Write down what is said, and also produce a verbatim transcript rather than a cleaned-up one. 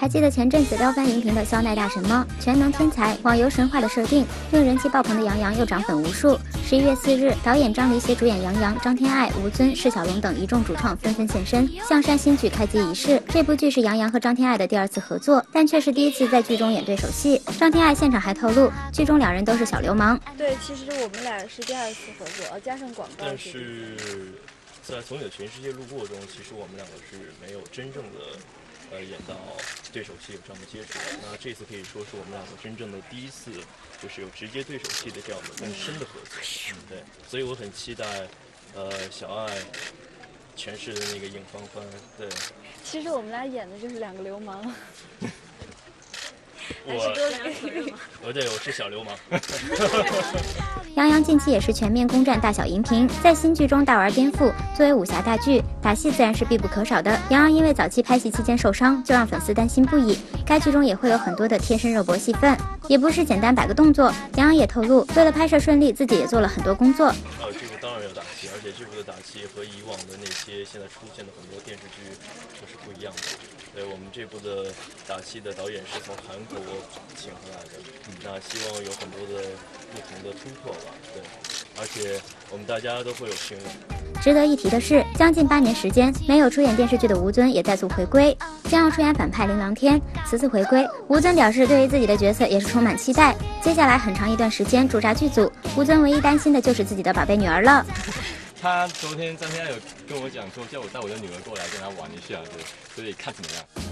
还记得前阵子撩翻荧屏的肖奈大神吗？全能天才，网游神话的设定，令人气爆棚的杨洋又涨粉无数。十一月四日，导演张黎携主演杨洋、张天爱、吴尊、释小龙等一众主创纷纷现身，象山新剧开机仪式。这部剧是杨洋和张天爱的第二次合作，但却是第一次在剧中演对手戏。张天爱现场还透露，剧中两人都是小流氓。 对，其实我们俩是第二次合作，加上广告。 但是在从你的全世界路过中，其实我们两个是没有真正的呃演到对手戏有这样的接触。那这次可以说是我们两个真正的第一次，就是有直接对手戏的这样的更深的合作。嗯、对，所以我很期待，呃，小爱诠释的那个尹芳芳。对， 其实我们俩演的就是两个流氓。 我，我对，我是小流氓。 杨洋近期也是全面攻占大小荧屏，在新剧中大玩颠覆。作为武侠大剧，打戏自然是必不可少的。杨洋因为早期拍戏期间受伤，就让粉丝担心不已。该剧中也会有很多的贴身肉搏戏份，也不是简单摆个动作。杨洋也透露，为了拍摄顺利，自己也做了很多工作。 呃，这部当然要打戏，而且这部的打戏和以往的那些现在出现的很多电视剧都是不一样的。对，我们这部的打戏的导演是从韩国请回来的，那希望有很多的不同的突破吧。对，而且我们大家都会有兴趣。 值得一提的是，将近八年时间没有出演电视剧的吴尊也再次回归，将要出演反派林郎天。此次回归，吴尊表示对于自己的角色也是充满期待。接下来很长一段时间驻扎剧组，吴尊唯一担心的就是自己的宝贝女儿了。 他昨天张天爱有跟我讲说，叫我带我的女儿过来跟他玩一下，对，所以看怎么样。